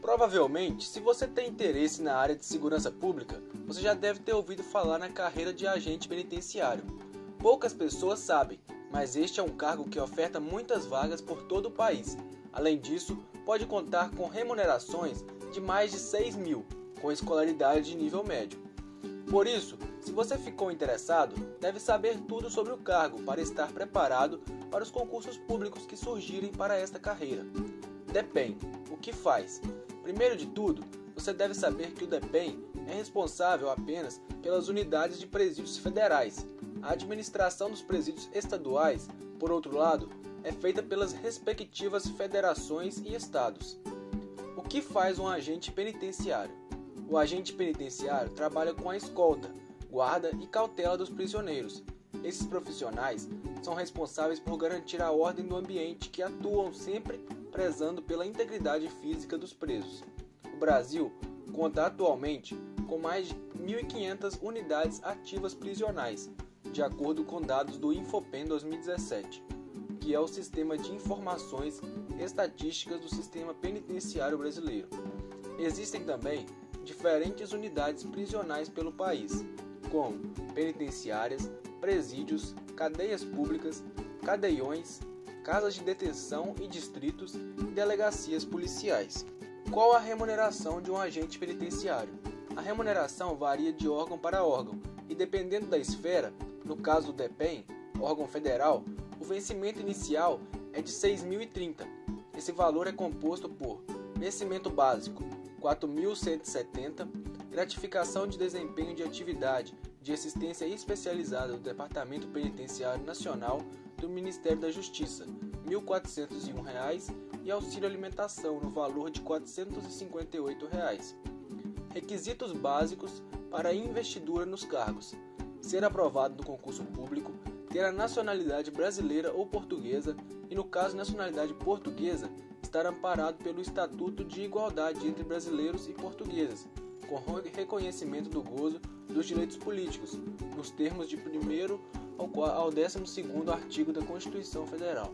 Provavelmente, se você tem interesse na área de segurança pública, você já deve ter ouvido falar na carreira de agente penitenciário. Poucas pessoas sabem, mas este é um cargo que oferta muitas vagas por todo o país. Além disso, pode contar com remunerações de mais de 6 mil, com escolaridade de nível médio. Por isso, se você ficou interessado, deve saber tudo sobre o cargo para estar preparado para os concursos públicos que surgirem para esta carreira. DEPEN, o que faz? Primeiro de tudo, você deve saber que o DEPEN é responsável apenas pelas unidades de presídios federais. A administração dos presídios estaduais, por outro lado, é feita pelas respectivas federações e estados. O que faz um agente penitenciário? O agente penitenciário trabalha com a escolta, guarda e cautela dos prisioneiros. Esses profissionais são responsáveis por garantir a ordem do ambiente que atuam sempre prezando pela integridade física dos presos. O Brasil conta atualmente com mais de 1.500 unidades ativas prisionais, de acordo com dados do Infopen 2017, que é o Sistema de Informações Estatísticas do Sistema Penitenciário Brasileiro. Existem também diferentes unidades prisionais pelo país, como penitenciárias, presídios, cadeias públicas, cadeiões, casas de detenção e distritos e delegacias policiais. Qual a remuneração de um agente penitenciário? A remuneração varia de órgão para órgão e, dependendo da esfera, no caso do DEPEN, órgão federal, o vencimento inicial é de R$ 6.030. Esse valor é composto por vencimento básico, R$ 4.170, gratificação de desempenho de atividade de assistência especializada do Departamento Penitenciário Nacional do Ministério da Justiça, R$ 1.401 e auxílio alimentação no valor de R$ 458. Requisitos básicos para investidura nos cargos: ser aprovado no concurso público, ter a nacionalidade brasileira ou portuguesa e, no caso nacionalidade portuguesa, estar amparado pelo Estatuto de Igualdade entre Brasileiros e Portugueses, com reconhecimento do gozo dos direitos políticos, nos termos de 1º ao 12º artigo da Constituição Federal.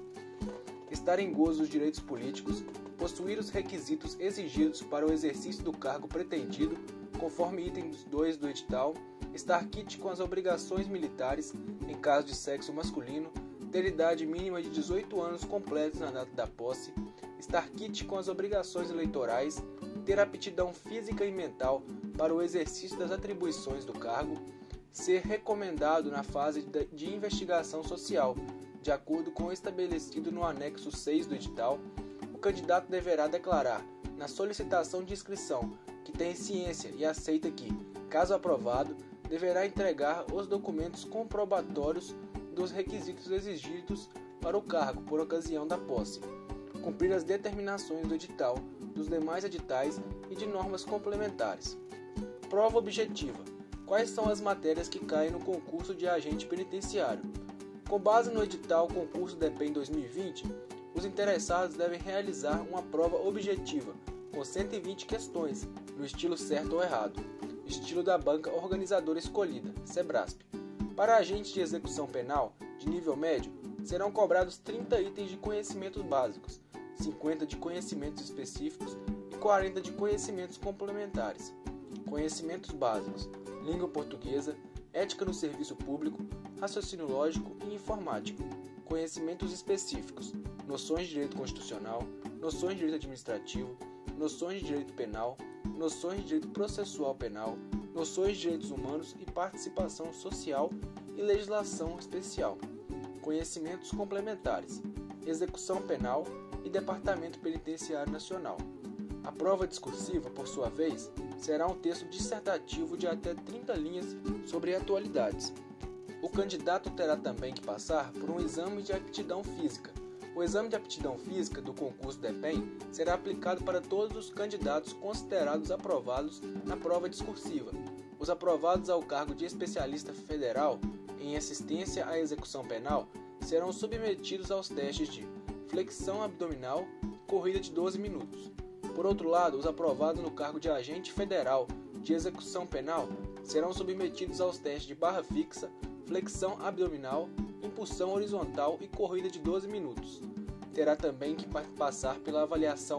Estar em gozo dos direitos políticos, possuir os requisitos exigidos para o exercício do cargo pretendido, conforme item 2 do edital, estar quite com as obrigações militares, em caso de sexo masculino, ter idade mínima de 18 anos completos na data da posse, estar quite com as obrigações eleitorais, ter aptidão física e mental para o exercício das atribuições do cargo, ser recomendado na fase de investigação social, de acordo com o estabelecido no anexo 6 do edital. O candidato deverá declarar, na solicitação de inscrição, que tem ciência e aceita que, caso aprovado, deverá entregar os documentos comprobatórios dos requisitos exigidos para o cargo por ocasião da posse, cumprir as determinações do edital, dos demais editais e de normas complementares. Prova objetiva: quais são as matérias que caem no concurso de agente penitenciário? Com base no edital Concurso DEPEN 2020, os interessados devem realizar uma prova objetiva com 120 questões, no estilo certo ou errado, estilo da banca organizadora escolhida, SEBRASP. Para agentes de execução penal de nível médio, serão cobrados 30 itens de conhecimentos básicos, 50 de conhecimentos específicos e 40 de conhecimentos complementares. Conhecimentos básicos: língua portuguesa, ética no serviço público, raciocínio lógico e informático. Conhecimentos específicos: noções de direito constitucional, noções de direito administrativo, noções de direito penal, noções de direito processual penal, noções de direitos humanos e participação social e legislação especial. Conhecimentos complementares: execução penal e Departamento Penitenciário Nacional. A prova discursiva, por sua vez, será um texto dissertativo de até 30 linhas sobre atualidades. O candidato terá também que passar por um exame de aptidão física. O exame de aptidão física do concurso DEPEN será aplicado para todos os candidatos considerados aprovados na prova discursiva. Os aprovados ao cargo de especialista federal em assistência à execução penal serão submetidos aos testes de flexão abdominal, corrida de 12 minutos. Por outro lado, os aprovados no cargo de agente federal de execução penal serão submetidos aos testes de barra fixa, flexão abdominal, impulsão horizontal e corrida de 12 minutos. Terá também que passar pela avaliação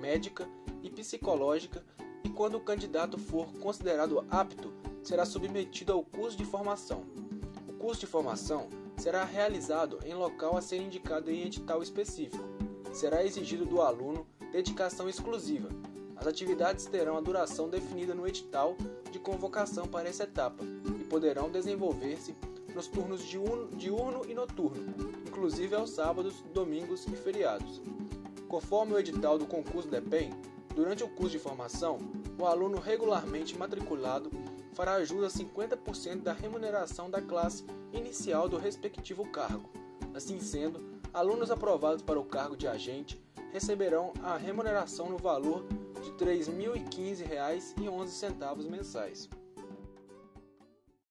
médica e psicológica, e quando o candidato for considerado apto, será submetido ao curso de formação. O curso de formação será realizado em local a ser indicado em edital específico. Será exigido do aluno dedicação exclusiva. As atividades terão a duração definida no edital de convocação para essa etapa e poderão desenvolver-se nos turnos diurno e noturno, inclusive aos sábados, domingos e feriados. Conforme o edital do concurso DEPEN, durante o curso de formação, o aluno regularmente matriculado fará jus a 50% da remuneração da classe inicial do respectivo cargo. Assim sendo, alunos aprovados para o cargo de agente receberão a remuneração no valor de R$ 3.015,11 mensais.